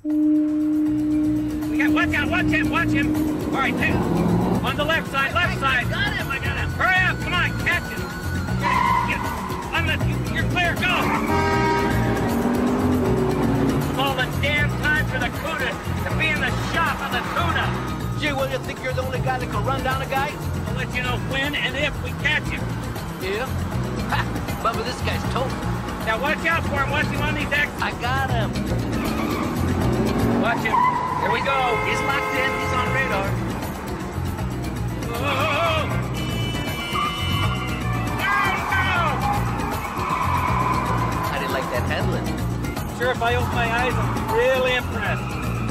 We got, watch him. All right, there. On the left side. I got him. Hurry up, come on, catch him. You're clear, go. All the damn time for the CUDA to be in the shop on the tuna. Gee, well, you think you're the only guy that can run down a guy? I'll let you know when and if we catch him. Yeah? Ha! Bubba, this guy's toast. Now watch out for him. Watch him on these exits. I got him. Watch him. Here we go. He's locked in. He's on radar. Whoa! I didn't like that handling. Sure, if I open my eyes, I'm really impressed.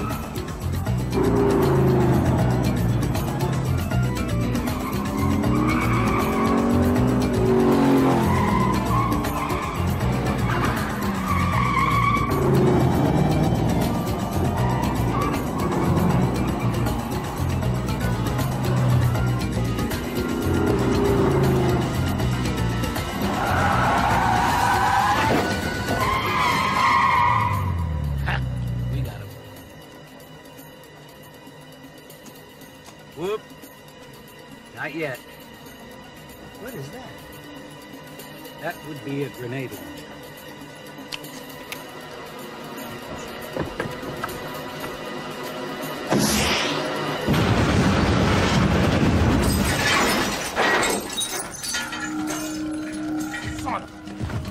Whoop. Not yet. What is that? That would be a grenade launcher. Son of a...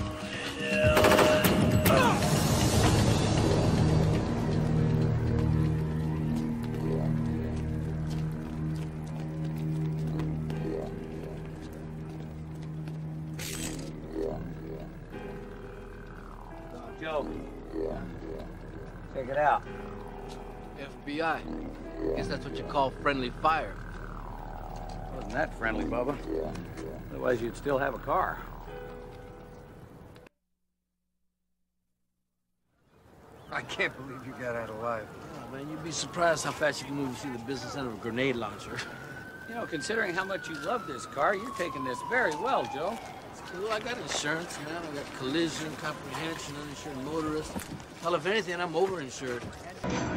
Joe, check it out. FBI. Guess that's what you call friendly fire. Wasn't that friendly, Bubba? Otherwise, you'd still have a car. I can't believe you got out alive. Oh, man, you'd be surprised how fast you can move through the business end of a grenade launcher. You know, considering how much you love this car, you're taking this very well, Joe. Well, I got insurance, man. I got collision, comprehension, uninsured motorist. Hell, if anything, I'm overinsured.